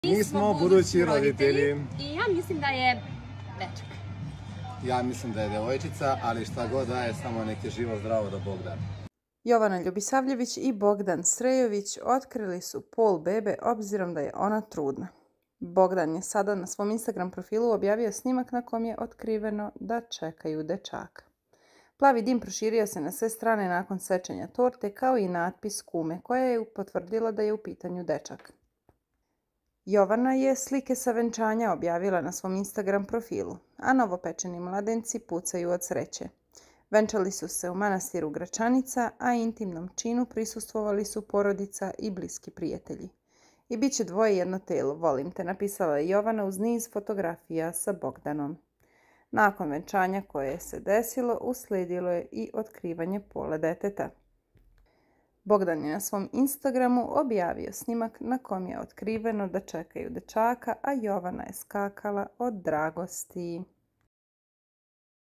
Mi smo budući roditelji. I ja mislim da je dečak. Ja mislim da je devojčica, ali šta god da je, samo nek je živo zdravo da Bog da. Jovana Ljubisavljević i Bogdan Srejović otkrili su pol bebe obzirom da je ona trudna. Bogdan je sada na svom Instagram profilu objavio snimak na kom je otkriveno da čekaju dečaka. Plavi dim proširio se na sve strane nakon sečenja torte, kao i natpis kume koja je potvrdila da je u pitanju dečak. Jovana je slike sa venčanja objavila na svom Instagram profilu, a novopečeni mladenci pucaju od sreće. Venčali su se u manastiru Gračanica, a intimnom činu prisustvovali su porodica i bliski prijatelji. I bit će dvoje jedno telo, volim te, napisala je Jovana uz niz fotografija sa Bogdanom. Nakon venčanja koje se desilo, uslijedilo je i otkrivanje pola deteta. Bogdan je na svom Instagramu objavio snimak na kom je otkriveno da čekaju dečaka, a Jovana je skakala od dragosti.